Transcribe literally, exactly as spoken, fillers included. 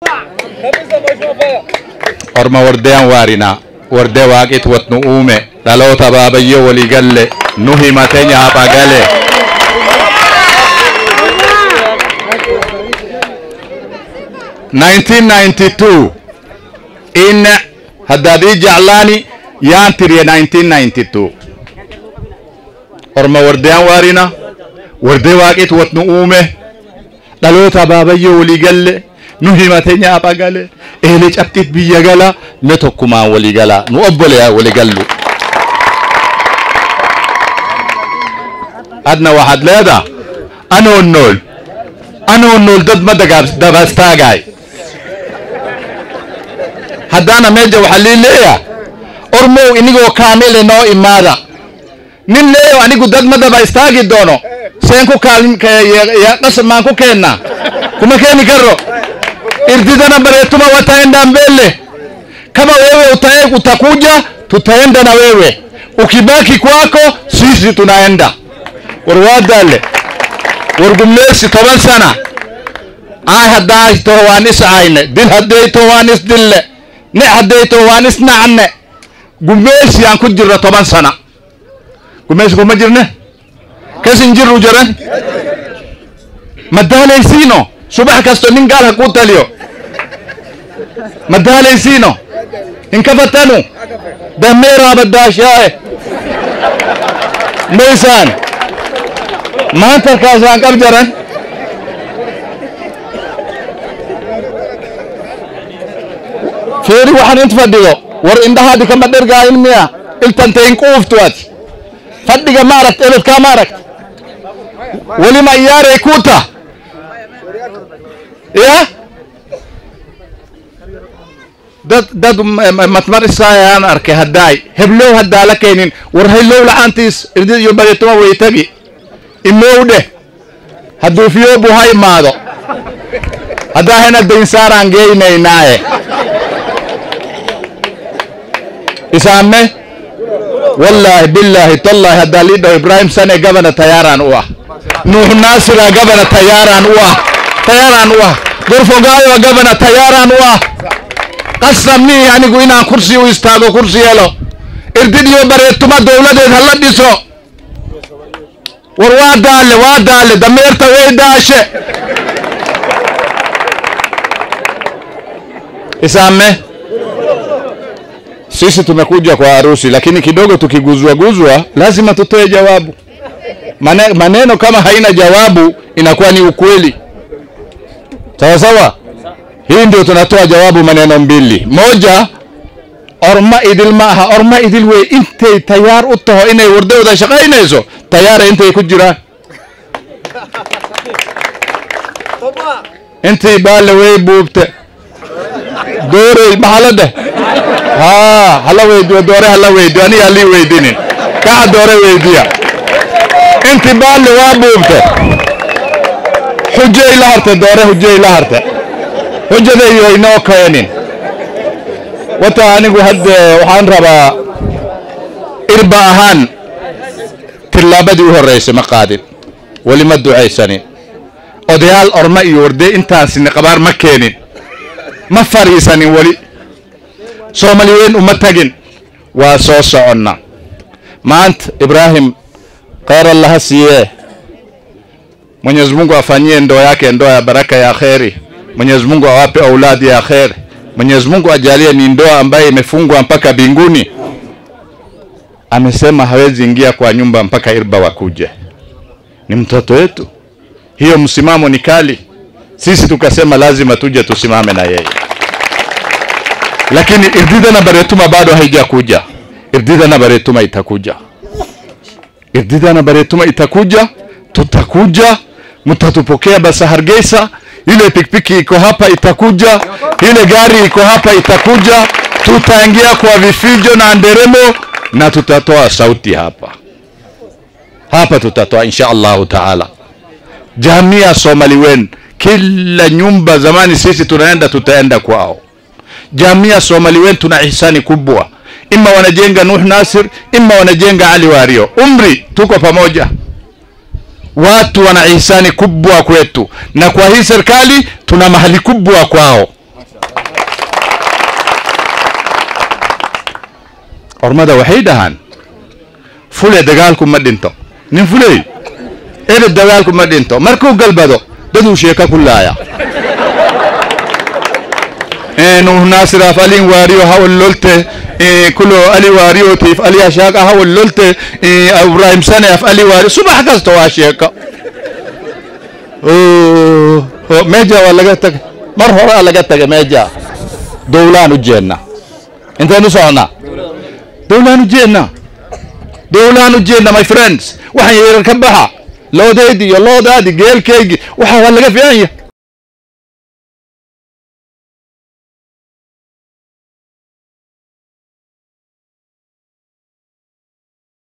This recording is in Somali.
orma wardeyan warina warde waqit watnu ume dalota babayyo wali galle nuhi matenya apagale nineteen ninety-two in hadadi ja'lani yantiri nineteen ninety-two orma wardeyan warina warde waqit watnu ume dalota babayyo wali galle nuhi matenya apagale ele chaptit biya gala netokuma wali gala nu obole wali gallu adna wahad leda ana onnol ana onnol dad madagab dabastagay hadana meja waxalileya ormo inigo kaamil no imada nin leeyo anigu dad madaba istaagi doono seenku kaalin ya qasman ku keenna kuma keeni karo irdidana baretuma wataenda mbele kama wewe utae utakuja tutaenda na wewe ukibaki kwako sisi tunaenda warwadale wargumlesi toban sana ay haday to wanis ayne dil haday to wanis dille ne haday to wanis naanne gumlesi aan ku jirra toban sana gumlesi kuma jirne kasin jiru jaran madaleysino subax kasto nin gaal ha ku taliyo madaleysino in kafatanu damera badashae meysan maanta kaasaan qab jaran feeri waxaan inta fadhiyo war indhahaadi kama dhergaayin miya iltantayn quuftuwaad fadhiga maaragt eledkaa maaragt weli ma iyaarey kuuta ya dad dad matmarisayaan arkay haday heblow hadaa la keenin war haylow la'aantiis irdid iyo badeetuma way tagi imowde haduu fiyo bu hay maado hadaa hena deinsaaraan geenaynaaye isaame wallahi billahi tallahi hadaa liido Ibrahim Sane gabana tayaaran u ah Nuh Nasira gabana tayaaran u ah tayaaran u ah Durfogaayo gabana tayaaran u ah qasamni anigu inaan kursi u istaago kursi yelo irdid iyo bareetuma dawladeed hala dhiso war waa daale waa daale dameerta way daashe isame sisi tumekuja kwa harusi lakini kidogo tukiguzwa guzwa lazima tutoe jawabu maneno kama haina jawabu inakuwa ni ukweli sawa sawa hii ndio tunatoa jawabu maneno mbili moja orma idil maaha orma idil way intay tayaar u taho inay wardowda shaqaynayso tayaar intay ku jiraan intay baal way buubte doore mahalade ha hala weydiyo doore hala weydiyo ani ali weydinin ka doore weydiya intay baal waa buubte xujay la harta doore xujay la harta hujjadeeyo inoo keenin wata anigu hadda waxaan rabaa irba ahaan tilaabadii u horeysay ma qaadin wali ma ducaysanin odayaal orma iyo warde intaas ni qabaar ma keenin ma fariisanin wali Soomaaliyeed uma tagin waa soo soconna maanta Ibrahim qara Allah siye Mwenyezi Mungu afanyie ndoa yake ndoa ya baraka ya khairi Mwenyezi Mungu awape auladi ya khair Mwenyezi Mungu ajalie ni ndoa ambaye imefungwa mpaka binguni amesema hawezi ingia kwa nyumba mpaka irba wakuje ni mtoto wetu hiyo msimamo ni kali sisi tukasema lazima tuje tusimame na yeye lakini irdida na baretuma bado haijakuja irdida na baretuma itakuja irdida na baretuma itakuja tutakuja mtatupokea basa Hargeisa ile pikipiki iko hapa itakuja ile gari iko hapa itakuja tutaingia kwa vifijo na nderemo na tutatoa sauti hapa hapa tutatoa insha Allah taala jamii Somaliwen kila nyumba zamani sisi tunaenda tutaenda kwao jamii Somaliwen tuna ihsani kubwa imma wanajenga Nuh Nasir imma wanajenga Ali Wario umri tuko pamoja watu wana ihsani kubwa kwetu na kwa hii serikali tuna mahali kubwa kwao ormada waxay dhahaan fule dagaalku ma dhinto nin fulay ee dagaalku ma dhinto markuu galbado daduu sheeka kullaaya إنه ناصر أفعلين واريو هاول لولته كله ألي واريو تيف ألي أشاك هاول لولته إبراهيم سنة أفعلي واريو صباح كستوا أشياك أوه ميجا ولا جتك مرة ولا جتك ميجا دولان الجنة أنت نسونا دولان الجنة دولان الجنة my friends وحين يركبها لو دادي يلا دادي جيل كيجي وحا ولا جفيانية